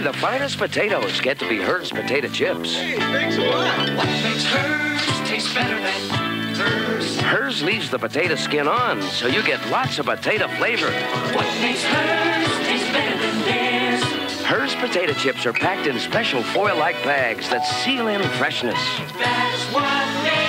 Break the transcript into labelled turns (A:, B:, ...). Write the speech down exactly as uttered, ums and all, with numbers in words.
A: the finest potatoes get to be Herr's potato chips.
B: Hey, thanks a lot.
C: What makes Herr's taste better than Herr's?
A: Herr's leaves the potato skin on, so you get lots of potato flavor.
C: What makes Herr's taste better than theirs?
A: Herr's potato chips are packed in special foil-like bags that seal in freshness.
C: That's what makes